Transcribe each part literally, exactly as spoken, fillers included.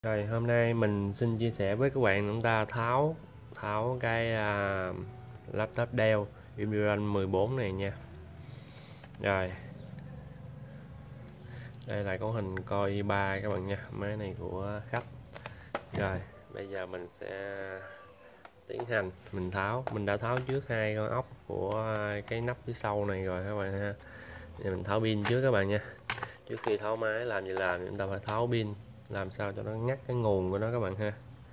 Rồi hôm nay mình xin chia sẻ với các bạn chúng ta tháo tháo cái à, laptop Dell Inspiron mười bốn này nha. Rồi đây là cấu hình Core i ba các bạn nha, máy này của khách. Rồi bây giờ mình sẽ tiến hành mình tháo mình đã tháo trước hai con ốc của cái nắp phía sau này rồi các bạn ha. Giờ mình tháo pin trước các bạn nha. Trước khi tháo máy làm gì làm chúng ta phải tháo pin, làm sao cho nó ngắt cái nguồn của nó các bạn ha.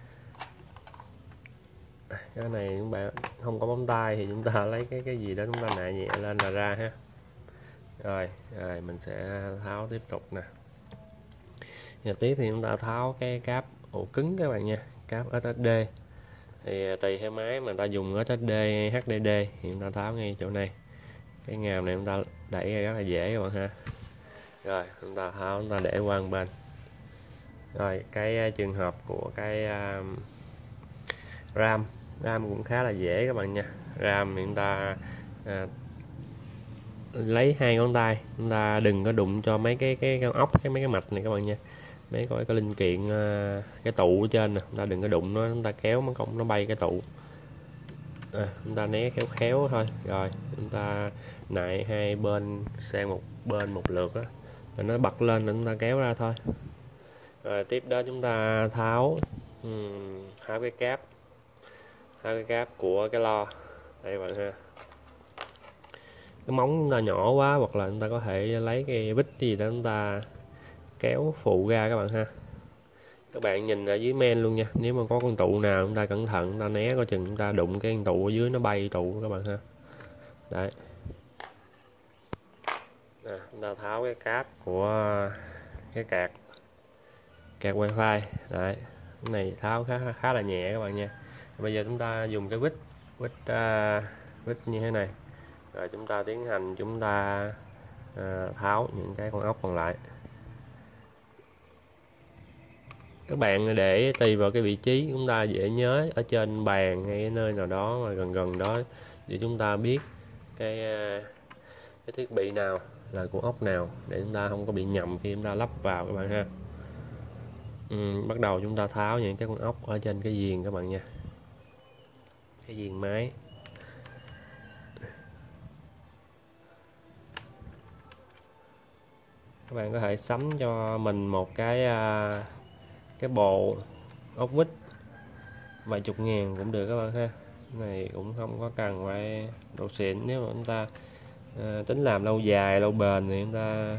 Cái này chúng bạn không có bấm tay thì chúng ta lấy cái cái gì đó chúng ta nạ nhẹ lên là ra ha. Rồi, rồi mình sẽ tháo tiếp tục nè. Giờ tiếp thì chúng ta tháo cái cáp ổ cứng các bạn nha, cáp ét ét đê. Thì tùy theo máy mà ta dùng ét ét đê hay hát đê đê thì chúng ta tháo ngay chỗ này. Cái ngàm này chúng ta đẩy ra rất là dễ các bạn ha. Rồi chúng ta tháo, chúng ta để qua một bên. Rồi cái trường hợp của cái uh, RAM RAM cũng khá là dễ các bạn nha. RAM thì chúng ta à, lấy hai ngón tay, chúng ta đừng có đụng cho mấy cái cái, cái ốc, cái mấy cái mạch này các bạn nha. Mấy cái, cái linh kiện à, cái tụ ở trên nè, chúng ta đừng có đụng nó, chúng ta kéo nó cộng nó bay cái tụ. À, chúng ta né khéo khéo thôi. Rồi chúng ta nại hai bên sang một bên một lượt đó, rồi nó bật lên rồi chúng ta kéo ra thôi. Rồi tiếp đó chúng ta tháo um, tháo cái cáp hai cái cáp của cái lo đây bạn ha. Cái móng chúng ta nhỏ quá hoặc là chúng ta có thể lấy cái vít gì đó chúng ta kéo phụ ra các bạn ha. Các bạn nhìn ở dưới men luôn nha, nếu mà có con tụ nào chúng ta cẩn thận, chúng ta né coi chừng chúng ta đụng cái con tụ ở dưới nó bay tụ các bạn ha. Đấy à, chúng ta tháo cái cáp của cái card card wifi. Đấy, cái này tháo khá khá là nhẹ các bạn nha. Bây giờ chúng ta dùng cái vít vít uh, vít như thế này, rồi chúng ta tiến hành chúng ta uh, tháo những cái con ốc còn lại. Các bạn để tùy vào cái vị trí chúng ta dễ nhớ, ở trên bàn hay nơi nào đó mà gần gần đó để chúng ta biết cái uh, cái thiết bị nào là của ốc nào để chúng ta không có bị nhầm khi chúng ta lắp vào các bạn ha. Ừ, bắt đầu chúng ta tháo những cái con ốc ở trên cái viền các bạn nha, cái viền máy. Các bạn có thể sắm cho mình một cái cái bộ ốc vít vài chục ngàn cũng được các bạn ha. Cái này cũng không có cần phải độ xịn, nếu mà chúng ta à, tính làm lâu dài lâu bền thì chúng ta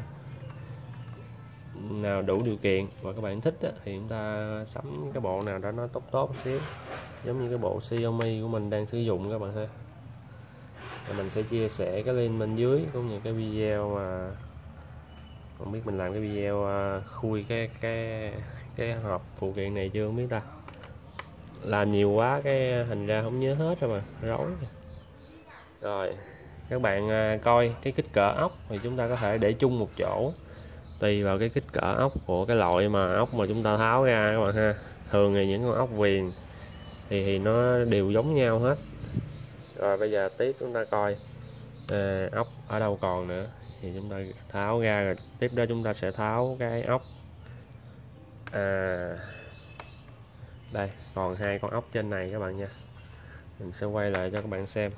nào đủ điều kiện và các bạn thích á, thì chúng ta sắm cái bộ nào đó nó tốt tốt một xíu, giống như cái bộ Xiaomi của mình đang sử dụng các bạn ha. Và mình sẽ chia sẻ cái link bên dưới cũng như cái video mà không biết mình làm cái video uh, khui cái cái cái hộp phụ kiện này chưa không biết ta, làm nhiều quá cái hình ra không nhớ hết rồi mà rối. Rồi các bạn uh, coi cái kích cỡ ốc thì chúng ta có thể để chung một chỗ tùy vào cái kích cỡ ốc của cái loại mà ốc mà chúng ta tháo ra các bạn ha. Thường thì những con ốc viền thì thì nó đều giống nhau hết. Rồi bây giờ tiếp chúng ta coi à, ốc ở đâu còn nữa thì chúng ta tháo ra, rồi tiếp đó chúng ta sẽ tháo cái ốc à, đây còn hai con ốc trên này các bạn nha. Mình sẽ quay lại cho các bạn xem,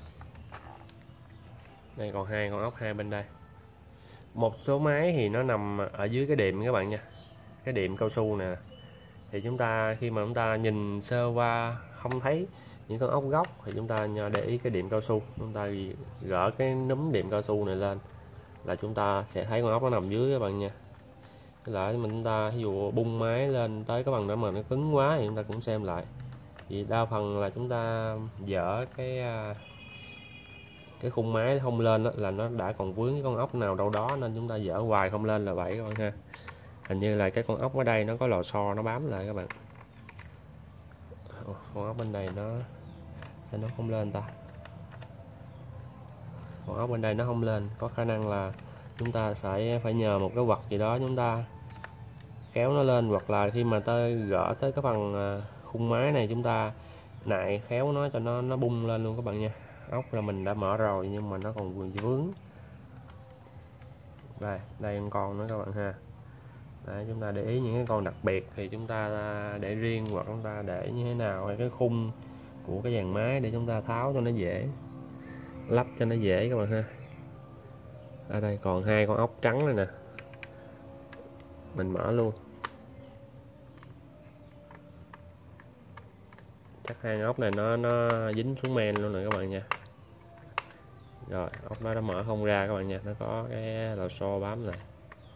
đây còn hai con ốc hai bên đây. Một số máy thì nó nằm ở dưới cái đệm các bạn nha, cái đệm cao su nè, thì chúng ta khi mà chúng ta nhìn sơ qua không thấy những con ốc góc thì chúng ta để ý cái đệm cao su, chúng ta gỡ cái núm đệm cao su này lên là chúng ta sẽ thấy con ốc nó nằm dưới các bạn nha. Lại mình chúng ta ví dụ bung máy lên tới cái bằng đó mà nó cứng quá thì chúng ta cũng xem lại, vì đa phần là chúng ta dỡ cái cái khung máy không lên đó, là nó đã còn vướng cái con ốc nào đâu đó nên chúng ta dỡ hoài không lên là vậy các bạn ha. Hình như là cái con ốc ở đây nó có lò xo nó bám lại các bạn. Con ốc bên đây nó nó không lên ta, con ốc bên đây nó không lên, có khả năng là chúng ta phải phải nhờ một cái vật gì đó chúng ta kéo nó lên, hoặc là khi mà tới gỡ tới cái phần khung máy này chúng ta nại khéo nó cho nó nó bung lên luôn các bạn nha. Ốc là mình đã mở rồi nhưng mà nó còn vướng. Đây đây con nữa các bạn ha. Đấy, chúng ta để ý những cái con đặc biệt thì chúng ta để riêng, hoặc chúng ta để như thế nào, hay cái khung của cái dàn máy để chúng ta tháo cho nó dễ, lắp cho nó dễ các bạn ha. Ở đây còn hai con ốc trắng này nè, mình mở luôn. Chắc hai ốc này nó nó dính xuống men luôn rồi các bạn nha. Rồi ốc đó nó mở không ra các bạn nha, nó có cái lò xo bám lại.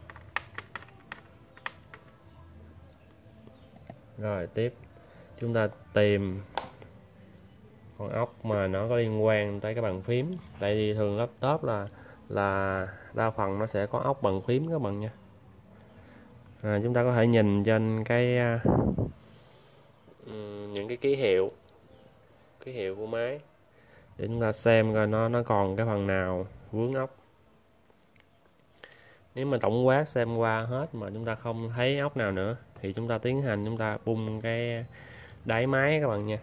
Rồi tiếp chúng ta tìm con ốc mà nó có liên quan tới cái bàn phím, tại vì thường laptop là là đa phần nó sẽ có ốc bàn phím các bạn nha. À, chúng ta có thể nhìn trên cái uh, những cái ký hiệu ký hiệu của máy để chúng ta xem coi nó nó còn cái phần nào vướng ốc. Nếu mà tổng quát xem qua hết mà chúng ta không thấy ốc nào nữa thì chúng ta tiến hành chúng ta bung cái đáy máy các bạn nha.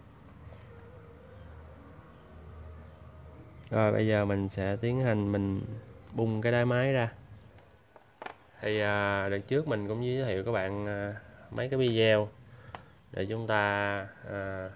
Rồi bây giờ mình sẽ tiến hành mình bung cái đáy máy ra. Thì à, đợt trước mình cũng giới thiệu các bạn à, mấy cái video để chúng ta à,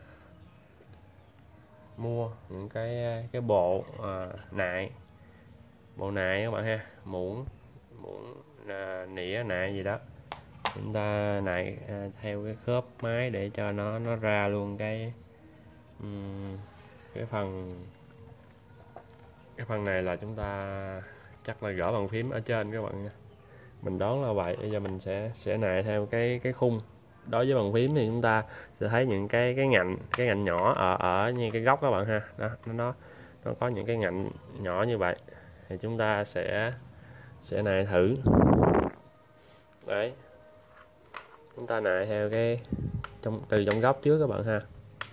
mua những cái cái bộ à, nại, bộ nại các bạn ha, muỗng muỗng à, nĩa nại gì đó, chúng ta nại à, theo cái khớp máy để cho nó nó ra luôn cái um, cái phần cái phần này là chúng ta chắc là gỡ bàn phím ở trên các bạn nha, mình đoán là vậy. Bây giờ mình sẽ sẽ nại theo cái cái khung. Đối với bàn phím thì chúng ta sẽ thấy những cái cái ngạnh cái ngạnh nhỏ ở ở như cái góc các bạn ha, đó nó nó có những cái ngạnh nhỏ như vậy thì chúng ta sẽ sẽ nại thử. Đấy, chúng ta nại theo cái trong từ trong góc trước các bạn ha.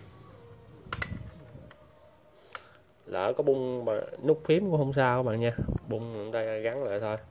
Lỡ có bung mà nút phím cũng không sao các bạn nha, bung chúng ta gắn lại thôi.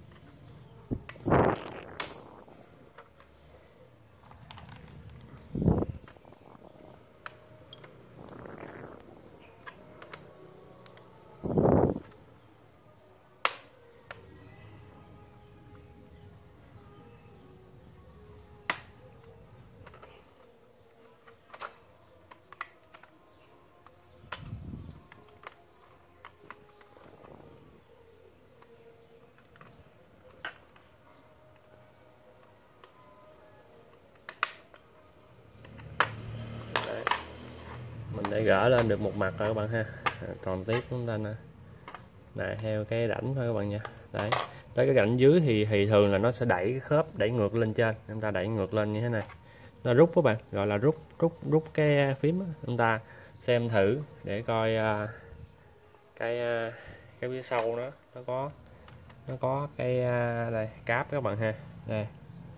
Mình đã gỡ lên được một mặt rồi các bạn ha, còn tiếp chúng ta nè nè theo cái rãnh thôi các bạn nha. Đấy, tới cái rãnh dưới thì thì thường là nó sẽ đẩy cái khớp đẩy ngược lên trên, chúng ta đẩy ngược lên như thế này, nó rút các bạn, gọi là rút rút rút cái phím đó. Chúng ta xem thử để coi uh, cái uh, cái phía sau nó nó có nó có cái uh, đây cáp các bạn ha. Đây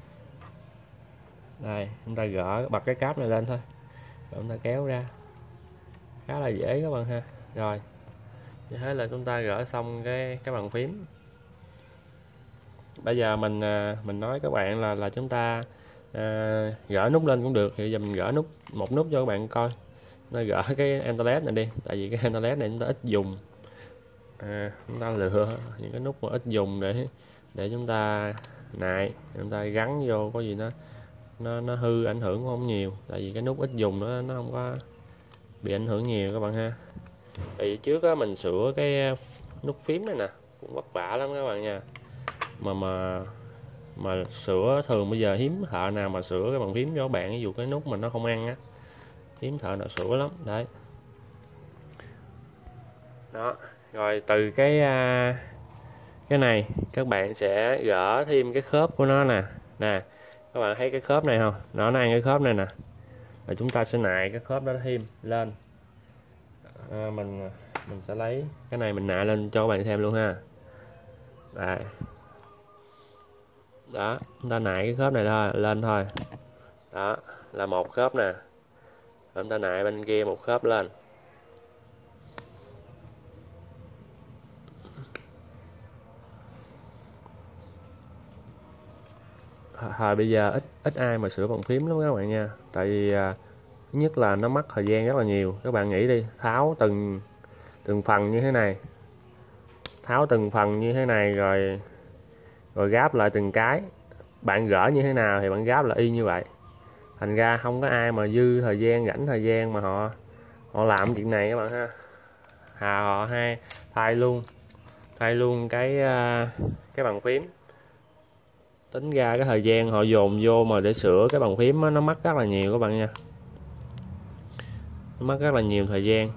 đây chúng ta gỡ bật cái cáp này lên thôi rồi chúng ta kéo ra, khá là dễ các bạn ha. Rồi như thế là chúng ta gỡ xong cái cái bàn phím. Bây giờ mình mình nói các bạn là là chúng ta à, gỡ nút lên cũng được, thì giờ mình gỡ nút một nút cho các bạn coi. Nó gỡ cái Enterlet này đi, tại vì cái Enterlet này chúng ta ít dùng, à, chúng ta lựa những cái nút mà ít dùng để để chúng ta nại, chúng ta gắn vô, có gì nó nó nó hư ảnh hưởng cũng không nhiều, tại vì cái nút ít dùng nó nó không có bị ảnh hưởng nhiều các bạn ha. Thì trước á, mình sửa cái nút phím này nè cũng vất vả lắm các bạn nha, mà mà mà sửa thường bây giờ hiếm thợ nào mà sửa cái bàn phím cho các bạn, ví dụ cái nút mà nó không ăn á, hiếm thợ nào sửa lắm. Đấy, đó rồi từ cái cái này các bạn sẽ gỡ thêm cái khớp của nó nè. Nè các bạn thấy cái khớp này không, nó ăn cái khớp này nè, rồi chúng ta sẽ nại cái khớp đó thêm lên. À, mình mình sẽ lấy cái này mình nại lên cho các bạn xem luôn ha. Đây, đó chúng ta nại cái khớp này thôi lên thôi, đó là một khớp nè, rồi chúng ta nại bên kia một khớp lên. Hồi bây giờ ít ít ai mà sửa bàn phím lắm các bạn nha, tại vì à, thứ nhất là nó mất thời gian rất là nhiều. Các bạn nghĩ đi, tháo từng từng phần như thế này, tháo từng phần như thế này rồi rồi gáp lại từng cái, bạn gỡ như thế nào thì bạn ráp là y như vậy. Thành ra không có ai mà dư thời gian, rảnh thời gian mà họ họ làm chuyện này các bạn ha. Hà họ hay thay luôn thay luôn cái cái bàn phím. Tính ra cái thời gian họ dồn vô mà để sửa cái bàn phím đó, nó mất rất là nhiều các bạn nha, nó mất rất là nhiều thời gian.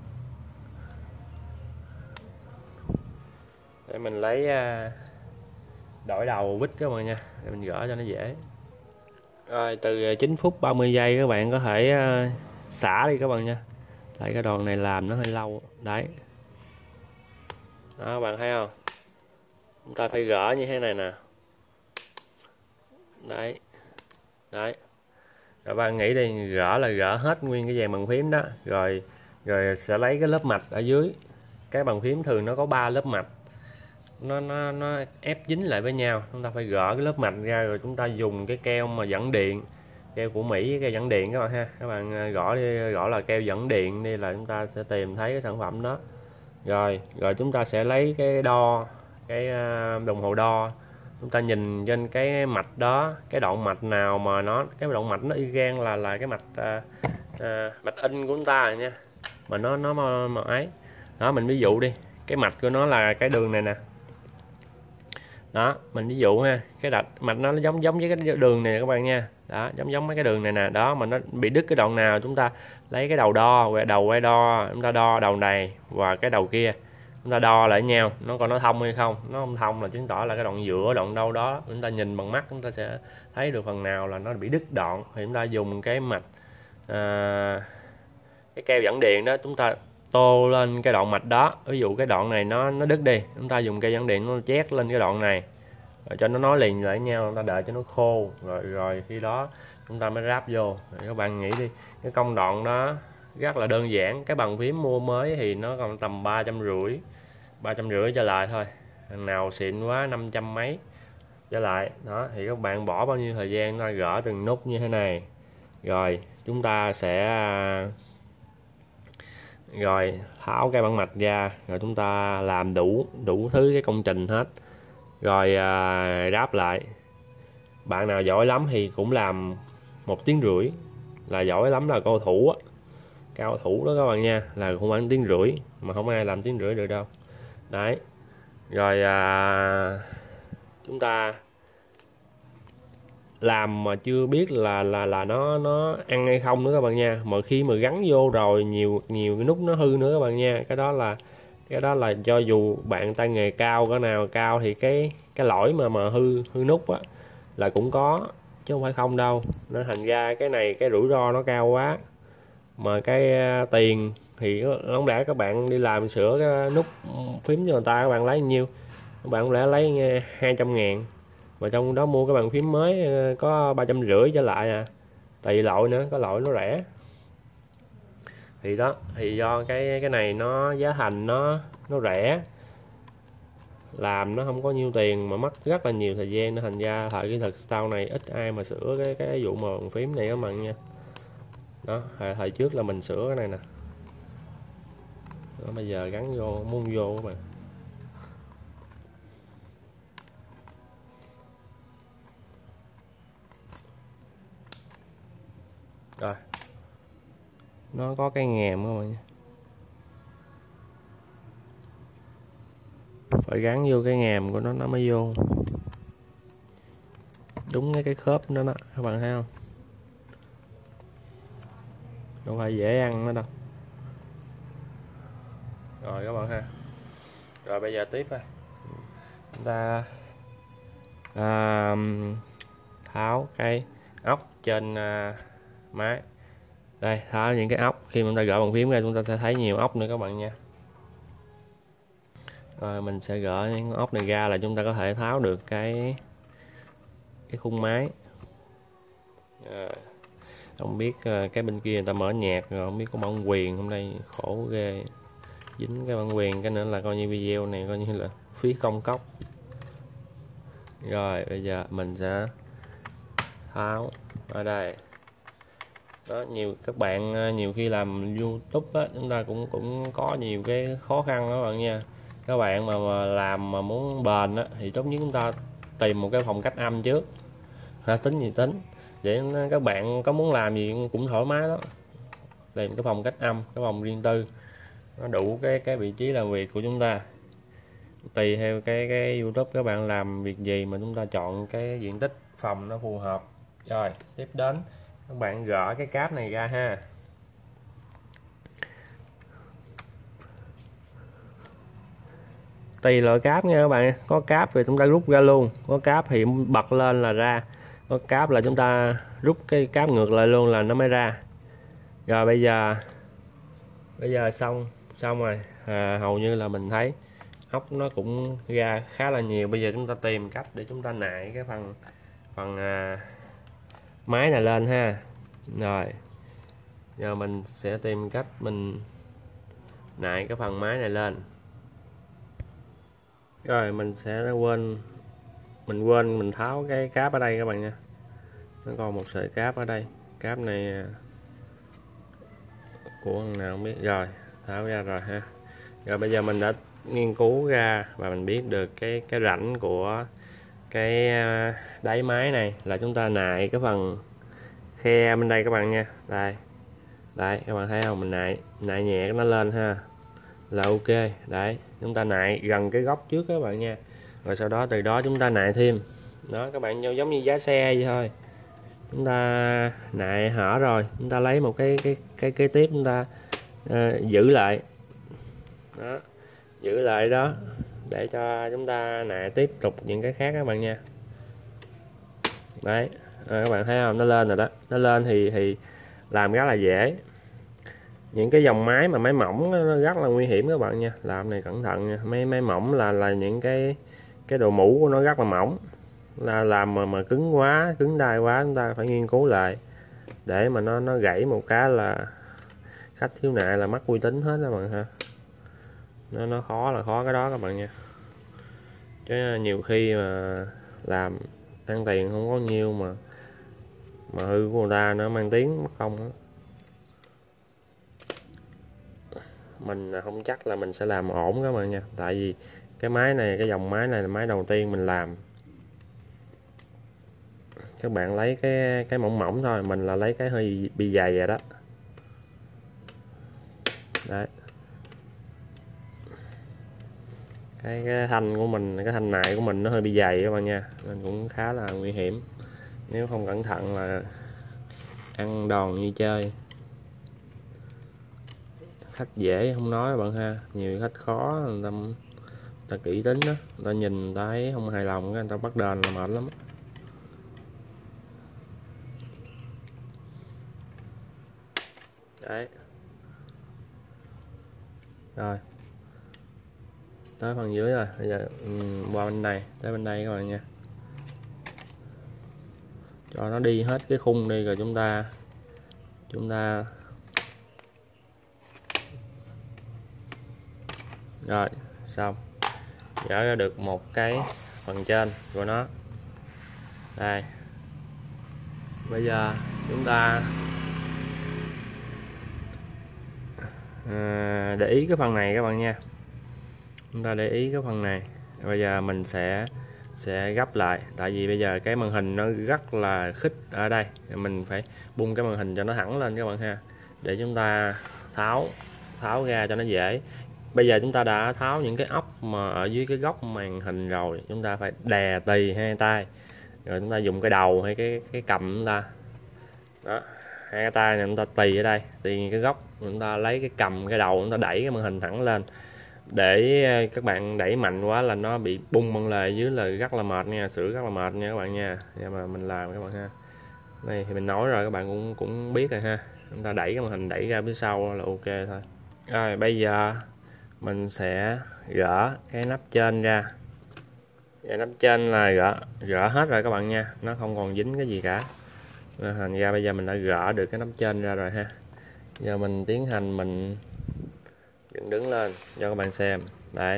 Để mình lấy đổi đầu vít các bạn nha, để mình gỡ cho nó dễ. Rồi từ chín phút ba mươi giây các bạn có thể xả đi các bạn nha. Tại cái đoạn này làm nó hơi lâu đấy. Đó các bạn thấy không, chúng ta phải gỡ như thế này nè, đấy đấy. Rồi bạn nghĩ đi, gỡ là gỡ hết nguyên cái dàn bàn phím đó, rồi rồi sẽ lấy cái lớp mạch ở dưới. Cái bàn phím thường nó có ba lớp mạch, nó nó nó ép dính lại với nhau, chúng ta phải gỡ cái lớp mạch ra, rồi chúng ta dùng cái keo mà dẫn điện, keo của Mỹ với keo dẫn điện các bạn ha. Các bạn gõ đi, gõ là keo dẫn điện đi là chúng ta sẽ tìm thấy cái sản phẩm đó. Rồi rồi chúng ta sẽ lấy cái đo, cái đồng hồ đo, chúng ta nhìn trên cái mạch đó, cái đoạn mạch nào mà nó cái đoạn mạch nó y gan là là cái mạch à, à, mạch in của chúng ta rồi nha, mà nó nó mà, mà ấy đó. Mình ví dụ đi, cái mạch của nó là cái đường này nè, đó mình ví dụ ha, cái đạch mạch nó giống giống với cái đường này các bạn nha, đó giống giống mấy cái đường này nè, đó mà nó bị đứt cái đoạn nào chúng ta lấy cái đầu đo, quay đầu quay đo, chúng ta đo đầu này và cái đầu kia, chúng ta đo lại nhau, nó còn nó thông hay không, nó không thông là chứng tỏ là cái đoạn giữa đoạn đâu đó, chúng ta nhìn bằng mắt chúng ta sẽ thấy được phần nào là nó bị đứt đoạn, thì chúng ta dùng cái mạch à, cái keo dẫn điện đó, chúng ta tô lên cái đoạn mạch đó. Ví dụ cái đoạn này nó nó đứt đi, chúng ta dùng keo dẫn điện nó chét lên cái đoạn này rồi cho nó nối liền lại nhau, chúng ta đợi cho nó khô rồi rồi khi đó chúng ta mới ráp vô. Rồi các bạn nghĩ đi, cái công đoạn đó rất là đơn giản. Cái bàn phím mua mới thì nó còn tầm ba trăm rưỡi ba trăm rưỡi trở lại thôi, thằng nào xịn quá năm trăm mấy trở lại đó. Thì các bạn bỏ bao nhiêu thời gian ra gỡ từng nút như thế này, rồi chúng ta sẽ rồi tháo cái bản mạch ra, rồi chúng ta làm đủ đủ thứ cái công trình hết, rồi à, ráp lại. Bạn nào giỏi lắm thì cũng làm một tiếng rưỡi, là giỏi lắm, là cao thủ á, cao thủ đó các bạn nha, là không phải tiếng rưỡi, mà không ai làm tiếng rưỡi được đâu đấy. Rồi à, chúng ta làm mà chưa biết là là là nó nó ăn hay không nữa các bạn nha, mà khi mà gắn vô rồi nhiều nhiều cái nút nó hư nữa các bạn nha. Cái đó là cái đó là cho dù bạn tay nghề cao cỡ nào cao thì cái cái lỗi mà mà hư hư nút á là cũng có, chứ không phải không đâu. Nên thành ra cái này cái rủi ro nó cao quá, mà cái tiền thì không lẽ các bạn đi làm sửa cái nút phím cho người ta, các bạn lấy nhiêu, các bạn không lẽ lấy hai trăm ngàn mà trong đó mua cái bàn phím mới có ba trăm rưỡi trở lại à. Tùy lỗi nữa, có lỗi nó rẻ. Thì đó, thì do cái cái này nó giá thành nó nó rẻ, làm nó không có nhiêu tiền mà mất rất là nhiều thời gian, nó thành ra thời kỹ thuật sau này ít ai mà sửa cái cái vụ mà bàn phím này các bạn nha. Đó, thời, thời trước là mình sửa cái này nè. Đó, bây giờ gắn vô muốn vô các bạn. Rồi nó có cái ngàm các bạn nha, phải gắn vô cái ngàm của nó nó mới vô đúng cái cái khớp nó đó, các bạn thấy không, đâu phải dễ ăn nó đâu. Rồi các bạn ha, rồi bây giờ tiếp đây chúng ta à, tháo cái ốc trên à, máy. Đây, tháo những cái ốc, khi mà chúng ta gỡ bàn phím ra chúng ta sẽ thấy nhiều ốc nữa các bạn nha. Rồi mình sẽ gỡ những ốc này ra là chúng ta có thể tháo được cái cái khung máy. À, không biết cái bên kia người ta mở nhạc rồi, không biết có bản quyền hôm nay khổ ghê, dính cái bản quyền cái nữa là coi như video này coi như là phí công cốc. Rồi bây giờ mình sẽ tháo ở đây. Đó, nhiều các bạn nhiều khi làm YouTube á, chúng ta cũng cũng có nhiều cái khó khăn đó các bạn nha. Các bạn mà, mà làm mà muốn bền á, thì tốt nhất chúng ta tìm một cái phòng cách âm trước. ha, tính gì tính, vậy các bạn có muốn làm gì cũng thoải mái đó. Tìm cái phòng cách âm, cái phòng riêng tư, nó đủ cái cái vị trí làm việc của chúng ta. Tùy theo cái cái YouTube các bạn làm việc gì mà chúng ta chọn cái diện tích phòng nó phù hợp. Rồi tiếp đến các bạn gỡ cái cáp này ra ha. Tùy loại cáp nha các bạn, có cáp thì chúng ta rút ra luôn, có cáp thì bật lên là ra, có cáp là chúng ta rút cái cáp ngược lại luôn là nó mới ra. Rồi bây giờ bây giờ xong xong rồi, à, hầu như là mình thấy ốc nó cũng ra khá là nhiều. Bây giờ chúng ta tìm cách để chúng ta nại cái phần phần à, máy này lên ha. Rồi giờ mình sẽ tìm cách mình nại cái phần máy này lên. Rồi mình sẽ quên mình quên mình tháo cái cáp ở đây các bạn nha, nó còn một sợi cáp ở đây. Cáp này của thằng nào không biết. Rồi tháo ra rồi ha. Rồi bây giờ mình đã nghiên cứu ra và mình biết được cái cái rãnh của cái đáy máy này là chúng ta nại cái phần khe bên đây các bạn nha. Đây đấy, các bạn thấy không, mình nại nại nhẹ nó lên ha là ok. Đấy, chúng ta nại gần cái góc trước các bạn nha, rồi sau đó từ đó chúng ta nại thêm. Đó các bạn, giống như giá xe vậy thôi. Chúng ta nại hở rồi, chúng ta lấy một cái cái cái kế tiếp chúng ta uh, giữ lại. Đó, giữ lại đó để cho chúng ta nại tiếp tục những cái khác các bạn nha. Đấy, à, các bạn thấy không, nó lên rồi đó. Nó lên thì thì làm rất là dễ. Những cái dòng máy mà máy mỏng nó rất là nguy hiểm các bạn nha, làm này cẩn thận nha. Máy máy mỏng là là những cái cái độ mũ của nó rất là mỏng, là làm mà mà cứng quá, cứng tay quá, chúng ta phải nghiên cứu lại để mà nó nó gãy một cái là khách thiếu nại là mất uy tín hết các bạn ha. Nó nó khó là khó cái đó các bạn nha, chứ nhiều khi mà làm ăn tiền không có nhiêu mà mà hư của người ta nó mang tiếng mất công đó. Mình không chắc là mình sẽ làm ổn các bạn nha, tại vì cái máy này, cái dòng máy này là máy đầu tiên mình làm. Các bạn lấy cái cái mỏng mỏng thôi, mình là lấy cái hơi bị dày vậy đó. Đấy, cái, cái thanh của mình, cái thanh nại của mình nó hơi bị dày các bạn nha, nên cũng khá là nguy hiểm. Nếu không cẩn thận là ăn đòn như chơi. Khách dễ không nói bạn ha, nhiều khách khó, người ta, người ta kỹ tính đó, người ta nhìn người ta thấy không hài lòng, người ta bắt đền là mệt lắm. Đấy, rồi tới phần dưới rồi, bây giờ um, qua bên này, tới bên đây các bạn nha, cho nó đi hết cái khung đi rồi chúng ta chúng ta rồi xong, gỡ ra được một cái phần trên của nó. Đây, bây giờ chúng ta à, để ý cái phần này các bạn nha, chúng ta để ý cái phần này. Bây giờ mình sẽ sẽ gấp lại, tại vì bây giờ cái màn hình nó rất là khít ở đây, mình phải bung cái màn hình cho nó thẳng lên các bạn ha, để chúng ta tháo tháo ra cho nó dễ. Bây giờ chúng ta đã tháo những cái ốc mà ở dưới cái góc màn hình rồi, chúng ta phải đè tì hai tay, rồi chúng ta dùng cái đầu hay cái cái cầm chúng ta đó, hai cái tay này chúng ta tì ở đây, tì cái góc, chúng ta lấy cái cầm cái đầu chúng ta đẩy cái màn hình thẳng lên. Để các bạn đẩy mạnh quá là nó bị bung màn lề dưới là rất là mệt nha, sửa rất là mệt nha các bạn nha. Nhưng mà mình làm các bạn ha, này thì mình nói rồi các bạn cũng cũng biết rồi ha, chúng ta đẩy cái màn hình đẩy ra phía sau là ok thôi. Rồi bây giờ mình sẽ gỡ cái nắp trên ra. Cái nắp trên là gỡ gỡ hết rồi các bạn nha, nó không còn dính cái gì cả. Nên thành ra bây giờ mình đã gỡ được cái nắp trên ra rồi ha. Giờ mình tiến hành mình dựng đứng lên cho các bạn xem. Đấy,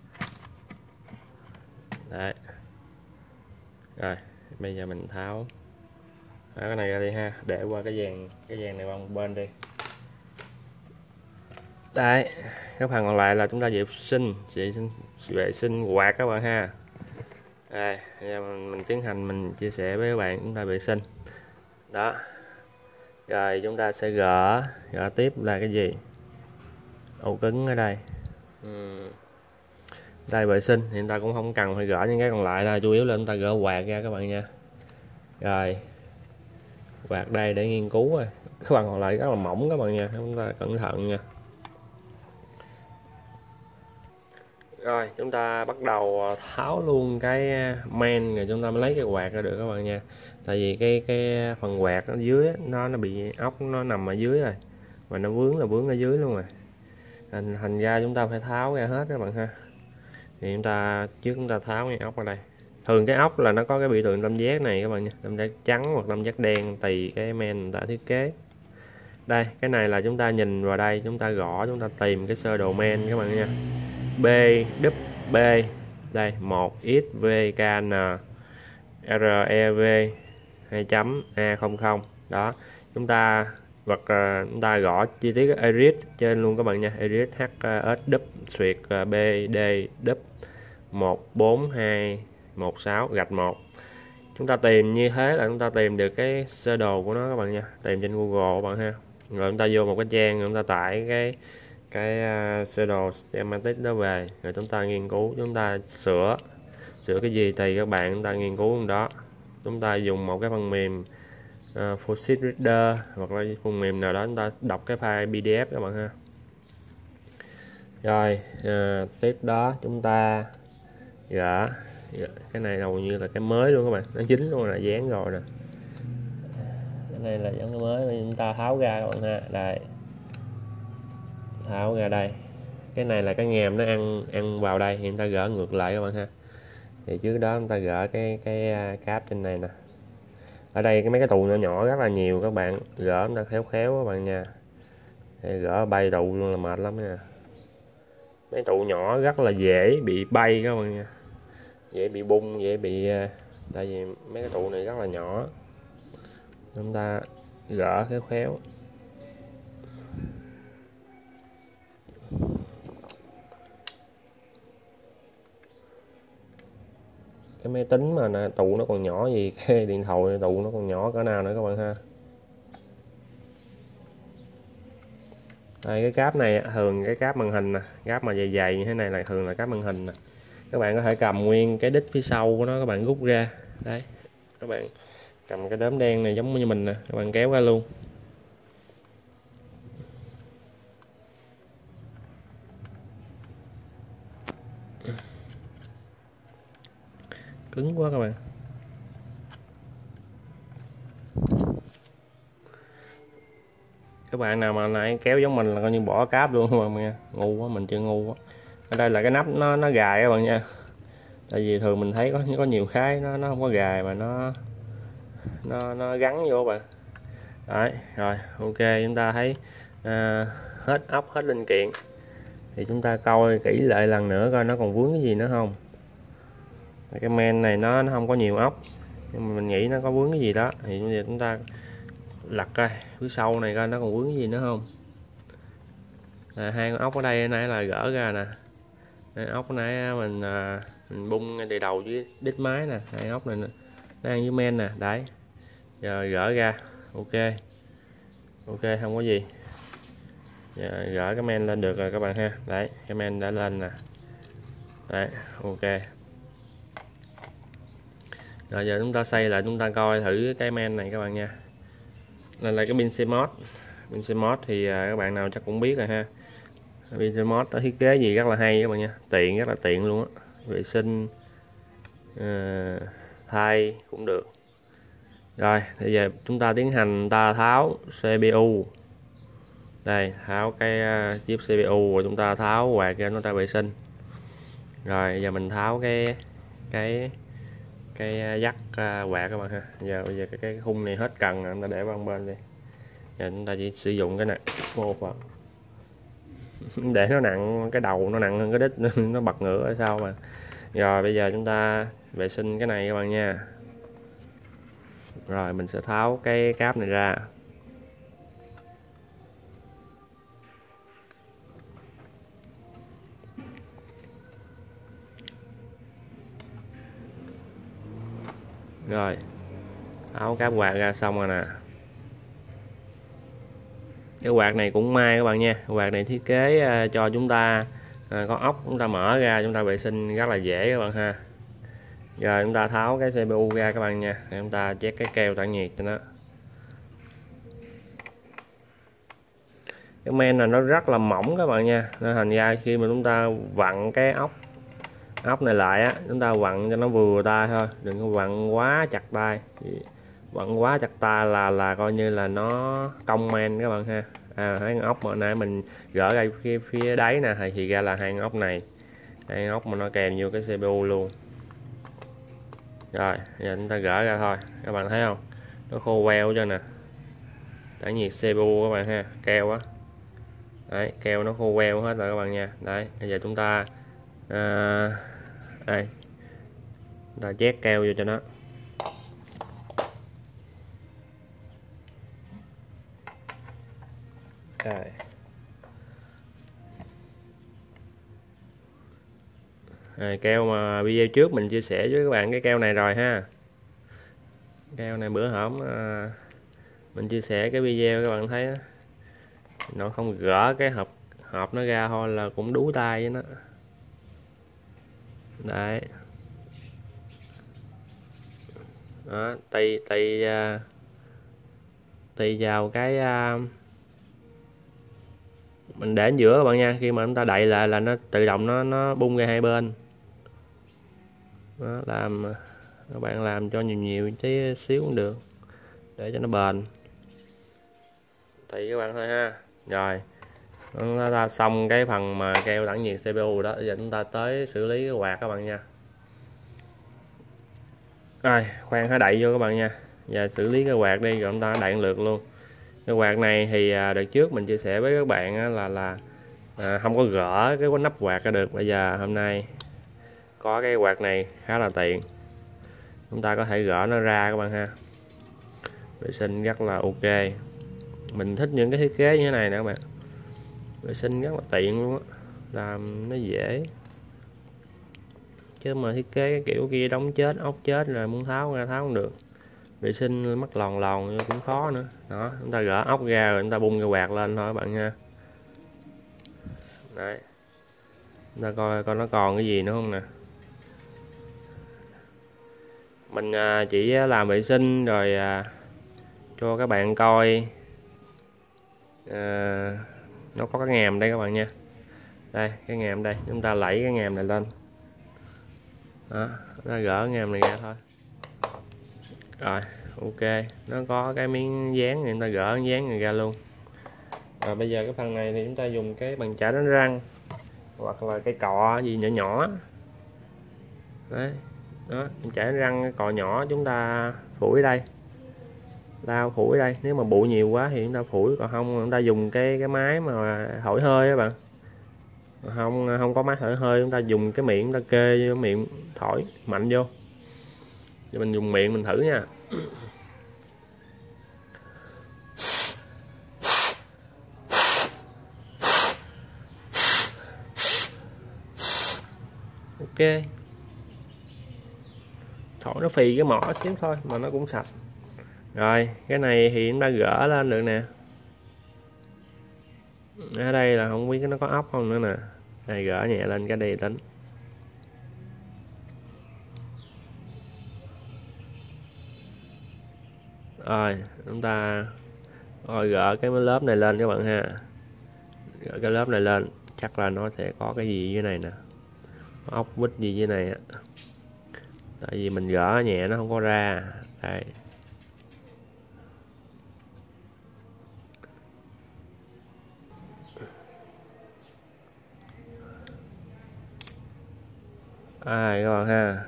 đấy, rồi bây giờ mình tháo cái này ra đi ha, để qua cái dàn cái dàn này qua một bên đi. Đấy, cái phần còn lại là chúng ta vệ sinh vệ sinh vệ sinh quạt các bạn ha. Đây, giờ mình, mình tiến hành mình chia sẻ với các bạn, chúng ta vệ sinh đó. Rồi chúng ta sẽ gỡ gỡ tiếp là cái gì, ổ cứng ở đây. uhm. Đây vệ sinh thì chúng ta cũng không cần phải gỡ những cái còn lại, là chủ yếu là chúng ta gỡ quạt ra các bạn nha. Rồi quạt đây để nghiên cứu rồi, các bạn còn lại rất là mỏng các bạn nha, chúng ta cẩn thận nha. Rồi chúng ta bắt đầu tháo luôn cái main, rồi chúng ta mới lấy cái quạt ra được các bạn nha. Tại vì cái cái phần quạt ở dưới nó nó bị ốc, nó nằm ở dưới rồi, và nó vướng là vướng ở dưới luôn rồi. Thành, thành ra chúng ta phải tháo ra hết các bạn ha. Thì chúng ta trước chúng ta tháo cái ốc ở đây. Thường cái ốc là nó có cái biểu tượng tam giác này các bạn nha, tam giác trắng hoặc tam giác đen tùy cái main người ta thiết kế. Đây cái này là chúng ta nhìn vào đây, chúng ta gõ, chúng ta tìm cái sơ đồ main các bạn nha. B đúp B đây một x v k n r e v hai chấm a không không đó. Chúng ta vật uh, chúng ta gõ chi tiết iris trên luôn các bạn nha, iris h s đúp xuyệt b d đúp một bốn hai một sáu gạch một. Chúng ta tìm như thế là chúng ta tìm được cái sơ đồ của nó các bạn nha, tìm trên Google các bạn ha. Rồi chúng ta vô một cái trang, chúng ta tải cái cái uh, sơ đồ schematic đó về, rồi chúng ta nghiên cứu, chúng ta sửa sửa cái gì thì các bạn chúng ta nghiên cứu đó. Chúng ta dùng một cái phần mềm uh, Phosit Reader hoặc là phần mềm nào đó, chúng ta đọc cái file pê đê ép các bạn ha. Rồi uh, tiếp đó chúng ta gỡ cái này hầu như là cái mới luôn các bạn, nó dính luôn là dán rồi nè. Cái này là dán cái mới, chúng ta tháo ra các bạn ha. Đây tháo ra đây, cái này là cái ngàm nó ăn ăn vào đây, thì chúng ta gỡ ngược lại các bạn ha. Thì trước đó chúng ta gỡ cái cái cáp trên này nè. Ở đây cái mấy cái tụ nhỏ nhỏ rất là nhiều các bạn, gỡ chúng ta khéo khéo các bạn nha. Thì gỡ bay tụ luôn là mệt lắm nha. Mấy tụ nhỏ rất là dễ bị bay các bạn nha, dễ bị bung, dễ bị, tại vì mấy cái tụ này rất là nhỏ, chúng ta gỡ khéo khéo. Cái máy tính mà nè, tụ nó còn nhỏ gì cái điện thoại tụ nó còn nhỏ cỡ nào nữa các bạn ha. Đây cái cáp này thường cái cáp màn hình nè, cáp mà dày dày như thế này là thường là cáp màn hình nè. Các bạn có thể cầm nguyên cái đít phía sau của nó, các bạn rút ra. Đấy các bạn cầm cái đốm đen này giống như mình nè, các bạn kéo ra luôn. Cứng quá các bạn. Các bạn nào mà nãy kéo giống mình là coi như bỏ cáp luôn các bạn nha, ngu quá, mình chưa ngu quá. Ở đây là cái nắp nó nó gài các bạn nha. Tại vì thường mình thấy có có nhiều cái nó nó không có gài mà nó nó nó gắn vô các bạn. Đấy rồi ok, chúng ta thấy à, hết ốc hết linh kiện, thì chúng ta coi kỹ lại lần nữa coi nó còn vướng cái gì nữa không. Cái men này nó nó không có nhiều ốc, nhưng mà mình nghĩ nó có vướng cái gì đó, thì bây giờ chúng ta lật coi phía sau này coi nó còn vướng cái gì nữa không. À, hai con ốc ở đây nãy là gỡ ra nè. Đây, ốc nãy mình, à, mình bung ngay từ đầu với đít máy nè, hai ốc này nè, nó ăn với men nè. Đấy giờ gỡ ra. Ok ok không có gì. Giờ gỡ cái men lên được rồi các bạn ha. Đấy cái men đã lên nè. Đấy ok. Rồi giờ chúng ta xây lại, chúng ta coi thử cái men này các bạn nha. Đây là cái pin CMOS. Pin CMOS thì các bạn nào chắc cũng biết rồi ha. Pin CMOS nó thiết kế gì rất là hay các bạn nha, tiện, rất là tiện luôn á. Vệ sinh uh, thay cũng được. Rồi bây giờ chúng ta tiến hành ta tháo xê pê u. Đây tháo cái uh, chip xê pê u, rồi chúng ta tháo quạt ra, chúng ta vệ sinh. Rồi giờ mình tháo cái cái cái dắt uh, quạt các bạn ha. Giờ bây giờ cái, cái khung này hết cần rồi, chúng ta để qua bên đi. Giờ chúng ta chỉ sử dụng cái này một vào để nó nặng, cái đầu nó nặng hơn cái đít nó bật ngửa ở sau mà. Rồi bây giờ chúng ta vệ sinh cái này các bạn nha. Rồi mình sẽ tháo cái cáp này ra. Rồi tháo cáp quạt ra xong rồi nè. Cái quạt này cũng may các bạn nha, quạt này thiết kế uh, cho chúng ta uh, có ốc, chúng ta mở ra chúng ta vệ sinh rất là dễ các bạn ha. Giờ chúng ta tháo cái xê pê u ra các bạn nha, để chúng ta check cái keo tản nhiệt cho nó. Cái men này nó rất là mỏng các bạn nha, nên thành ra khi mà chúng ta vặn cái ốc ốc này lại á, chúng ta vặn cho nó vừa tay thôi, đừng có vặn quá chặt tay. Vặn quá chặt tay là là coi như là nó cong men các bạn ha. À, hai con ốc mà nãy mình gỡ ra phía, phía đáy nè, thì ra là hai con ốc này, hai con ốc mà nó kèm vô cái xê pê u luôn. Rồi giờ chúng ta gỡ ra thôi, các bạn thấy không, nó khô queo cho nè, tản nhiệt xê pê u các bạn ha, keo á. Đấy, keo nó khô queo hết rồi các bạn nha. Đấy, bây giờ chúng ta à, đây chúng ta chét keo vô cho nó. Rồi. Rồi, keo mà video trước mình chia sẻ với các bạn cái keo này rồi ha. Keo này bữa hổm à, mình chia sẻ cái video các bạn thấy đó, nó không gỡ cái hộp hộp nó ra thôi là cũng đú tay với nó. Đấy. Đó, tì tì uh, tì vào cái uh, mình để ở giữa các bạn nha, khi mà chúng ta đậy lại là nó tự động nó nó bung ra hai bên. Đó, làm các bạn làm cho nhiều nhiều tí xíu cũng được để cho nó bền. Thì các bạn thôi ha. Rồi chúng ta xong cái phần mà keo tản nhiệt xê pê u đó, giờ chúng ta tới xử lý cái quạt các bạn nha. Rồi khoan hãy đậy vô các bạn nha. Giờ xử lý cái quạt đi rồi chúng ta đậy lượt luôn. Cái quạt này thì đợt trước mình chia sẻ với các bạn là là à, không có gỡ cái nắp quạt ra được. Bây giờ hôm nay có cái quạt này khá là tiện, chúng ta có thể gỡ nó ra các bạn ha, vệ sinh rất là ok. Mình thích những cái thiết kế như thế này nè các bạn, vệ sinh rất là tiện luôn á, làm nó dễ. Chứ mà thiết kế cái kiểu kia đóng chết ốc chết rồi muốn tháo ra tháo không được, vệ sinh mất lòn lòn cũng khó nữa. Đó, chúng ta gỡ ốc ra rồi chúng ta bung cái quạt lên thôi các bạn nha. Đấy, chúng ta coi coi nó còn cái gì nữa không nè. Mình chỉ làm vệ sinh rồi cho các bạn coi à, nó có cái ngàm đây các bạn nha. Đây cái ngàm đây, chúng ta lẫy cái ngàm này lên. Đó, nó gỡ ngàm này ra thôi. Rồi ok, nó có cái miếng dán thì chúng ta gỡ dán này ra luôn. Rồi bây giờ cái phần này thì chúng ta dùng cái bàn chải đánh răng hoặc là cái cọ gì nhỏ nhỏ. Đấy, đó, chải đánh răng cái cọ nhỏ chúng ta phủi đây, lau phủi đây. Nếu mà bụi nhiều quá thì chúng ta phủi, còn không chúng ta dùng cái cái máy mà thổi hơi các bạn. Không không có máy thổi hơi chúng ta dùng cái miệng, chúng ta kê vô miệng thổi mạnh vô. Giờ mình dùng miệng mình thử nha. Ok, thổi nó phì cái mỏ xíu thôi mà nó cũng sạch. Rồi cái này thì chúng ta gỡ lên được nè. Ở đây là không biết nó có ốc không nữa nè. Này gỡ nhẹ lên cái đi tính. Rồi chúng ta rồi gỡ cái lớp này lên các bạn ha. Gỡ cái lớp này lên chắc là nó sẽ có cái gì dưới này nè, ốc vít gì dưới này á, tại vì mình gỡ nhẹ nó không có ra. Đây ai các bạn ha.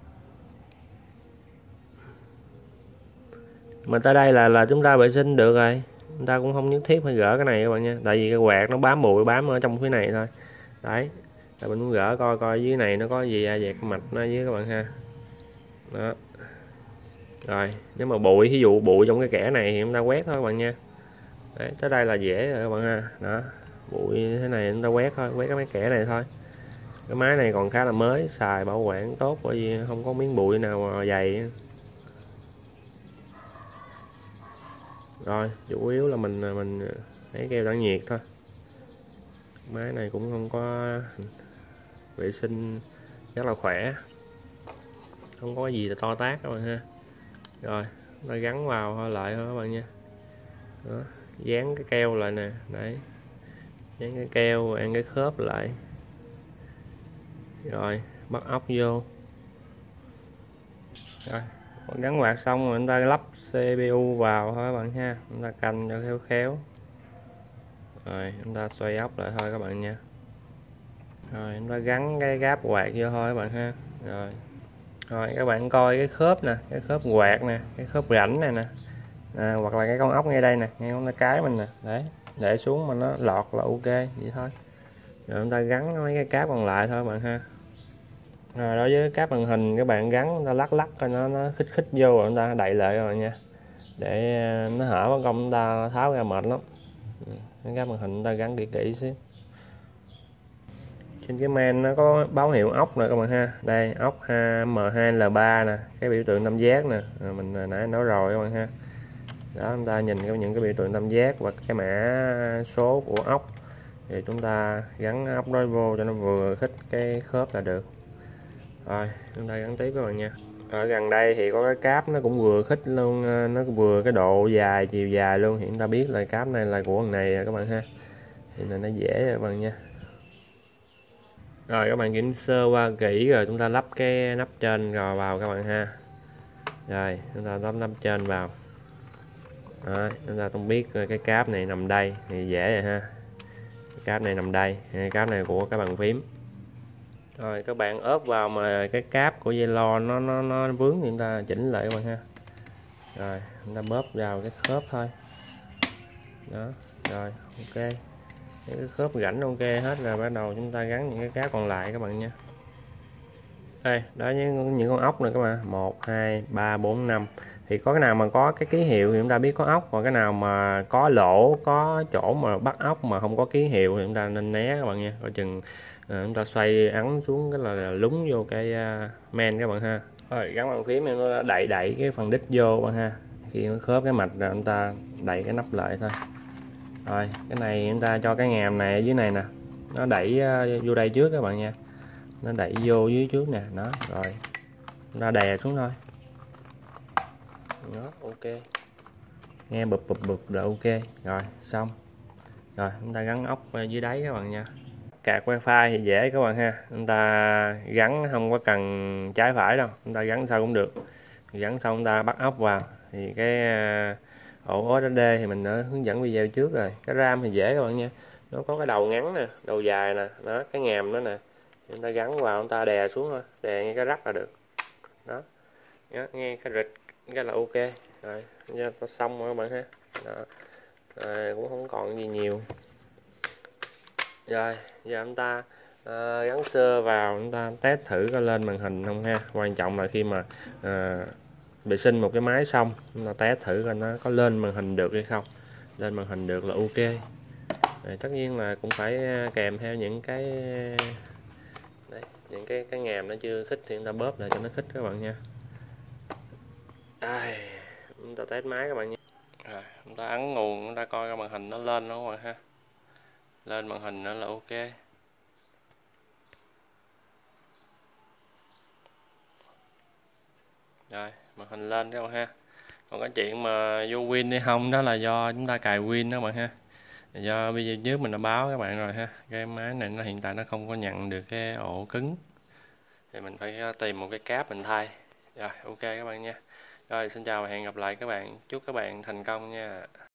Mà tới đây là là chúng ta vệ sinh được rồi, chúng ta cũng không nhất thiết phải gỡ cái này các bạn nha, tại vì cái quạt nó bám bụi bám ở trong phía này thôi. Đấy, là mình muốn gỡ coi coi dưới này nó có gì à, dẹt mạch nó dưới các bạn ha. Đó. Rồi nếu mà bụi, ví dụ bụi trong cái kẽ này thì chúng ta quét thôi các bạn nha. Đấy, tới đây là dễ rồi các bạn ha. Đó, bụi thế này chúng ta quét thôi, quét cái mấy kẽ này thôi. Cái máy này còn khá là mới, xài bảo quản tốt bởi vì không có miếng bụi nào mà dày. Rồi chủ yếu là mình mình lấy keo tản nhiệt thôi. Máy này cũng không có vệ sinh, rất là khỏe, không có gì là to tát các bạn ha. Rồi nó gắn vào thôi lại thôi các bạn nha. Đó, dán cái keo lại nè, đấy, dán cái keo ăn cái khớp lại, rồi bắt ốc vô. Rồi gắn quạt xong rồi chúng ta lắp xê pê u vào thôi các bạn ha, chúng ta canh cho khéo khéo, rồi chúng ta xoay ốc lại thôi các bạn nha. Rồi chúng ta gắn cái gáp quạt vô thôi các bạn ha. Rồi rồi các bạn coi cái khớp nè, cái khớp quạt nè, cái khớp rãnh này nè, à, hoặc là cái con ốc ngay đây nè, ngay con cái mình nè, đấy, để xuống mà nó lọt là ok vậy thôi. Rồi chúng ta gắn mấy cái cáp còn lại thôi các bạn ha. Rồi đối với cáp màn hình các bạn gắn, chúng ta lắc lắc coi nó nó khích khích vô rồi chúng ta đậy lại các bạn nha, để nó hở mất công chúng ta tháo ra mệt lắm. Cái cáp màn hình chúng ta gắn kỹ kỹ xíu. Trên cái men nó có báo hiệu ốc nè các bạn ha, đây ốc M hai L ba nè, cái biểu tượng tam giác nè, à, mình nãy nói rồi các bạn ha. Đó, chúng ta nhìn cái những cái biểu tượng tam giác và cái mã số của ốc thì chúng ta gắn ốc đó vô cho nó vừa khích cái khớp là được. Rồi chúng ta gắn tiếp các bạn nha. Ở gần đây thì có cái cáp nó cũng vừa khích luôn, nó vừa cái độ dài chiều dài luôn, thì chúng ta biết là cáp này là của thằng này các bạn ha, thì này nó dễ rồi các bạn nha. Rồi các bạn kiểm sơ qua kỹ rồi chúng ta lắp cái nắp trên rồi vào các bạn ha. Rồi chúng ta lắp nắp trên vào. Đó, chúng ta không biết cái cáp này nằm đây thì dễ rồi ha. Cái cáp này nằm đây, cái cáp này của cái bàn phím. Rồi các bạn ốp vào mà cái cáp của dây lo nó nó nó vướng thì chúng ta chỉnh lại các bạn ha. Rồi chúng ta bóp vào cái khớp thôi. Đó, rồi ok. Cái khớp rãnh ok hết rồi, bắt đầu chúng ta gắn những cái cáp còn lại các bạn nha. Đây, đó những những con ốc này các bạn, một hai ba bốn năm. Thì có cái nào mà có cái ký hiệu thì chúng ta biết có ốc, còn cái nào mà có lỗ, có chỗ mà bắt ốc mà không có ký hiệu thì chúng ta nên né các bạn nha. Coi chừng à, chúng ta xoay ấn xuống cái là, là lúng vô cái uh, men các bạn ha. Rồi gắn bàn phím nó đẩy đẩy cái phần đít vô các bạn ha. Khi nó khớp cái mạch rồi chúng ta đẩy cái nắp lại thôi. Rồi cái này chúng ta cho cái ngàm này ở dưới này nè, nó đẩy uh, vô đây trước các bạn nha, nó đẩy vô dưới trước nè, đó rồi chúng ta đè xuống thôi. Đó ok, nghe bụp bụp bụp rồi ok. Rồi xong rồi chúng ta gắn ốc dưới đáy các bạn nha. Cạc wifi thì dễ các bạn ha, chúng ta gắn không có cần trái phải đâu, chúng ta gắn sao cũng được. Gắn xong chúng ta bắt ốc vào thì cái ổ ét đê thì mình đã hướng dẫn video trước rồi. Cái RAM thì dễ các bạn nha, nó có cái đầu ngắn nè, đầu dài nè, đó cái ngàm đó nè, chúng ta gắn vào chúng ta đè xuống thôi, đè ngay cái rắc là được. Đó, đó nghe cái rịch cái là ok rồi, nha, ta xong rồi các bạn ha. Đó. Rồi, cũng không còn gì nhiều. Rồi giờ chúng ta à, gắn sơ vào, chúng ta test thử có lên màn hình không ha. Quan trọng là khi mà à, vệ sinh một cái máy xong chúng ta test thử coi nó có lên màn hình được hay không. Lên màn hình được là ok. Rồi, tất nhiên là cũng phải kèm theo những cái đấy, những cái cái ngàm nó chưa khích thì chúng ta bóp lại cho nó khích các bạn nha. Đây, chúng ta test máy các bạn nha. Rồi, chúng ta ấn nguồn, chúng ta coi cái màn hình nó lên đó các bạn ha. Lên màn hình nó là ok. Rồi màn hình lên các bạn ha. Còn cái chuyện mà vô win hay không đó là do chúng ta cài win đó các bạn ha. Do video trước mình đã báo các bạn rồi ha, cái máy này nó hiện tại nó không có nhận được cái ổ cứng thì mình phải tìm một cái cáp mình thay. Rồi ok các bạn nha. Rồi xin chào và hẹn gặp lại các bạn, chúc các bạn thành công nha.